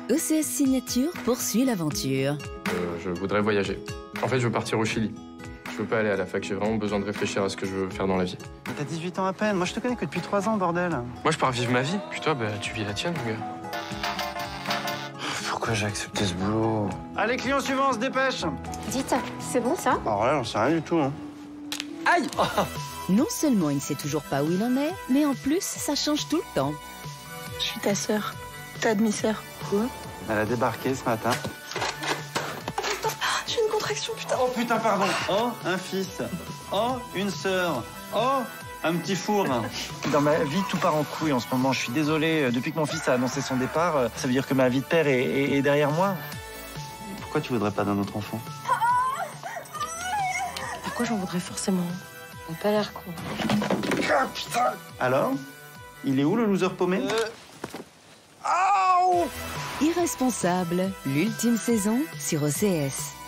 ECS Signature poursuit l'aventure. Je voudrais voyager. En fait, je veux partir au Chili. Je veux pas aller à la fac, j'ai vraiment besoin de réfléchir à ce que je veux faire dans la vie. Mais t'as 18 ans à peine, moi je te connais que depuis 3 ans, bordel. Moi, je pars vivre ma vie, puis toi, tu vis la tienne, mon gars. Pourquoi j'ai accepté ce boulot? Allez, client suivant, on se dépêche. Dites, c'est bon ça? Alors là, j'en sais rien du tout, hein. Aïe! Non seulement il ne sait toujours pas où il en est, mais en plus, ça change tout le temps. Je suis ta sœur, ta demi-sœur. Quoi? Elle a débarqué ce matin. J'ai une contraction, putain. Oh putain, pardon. Oh, un fils. Oh, une sœur. Oh, un petit four. Dans ma vie, tout part en couille en ce moment. Je suis désolé. Depuis que mon fils a annoncé son départ, ça veut dire que ma vie de père est derrière moi. Pourquoi tu voudrais pas d'un autre enfant? Pourquoi j'en voudrais forcément? T'as pas l'air con. Ah, putain. Alors? Il est où le loser paumé? Irresponsable, l'ultime saison sur ECS.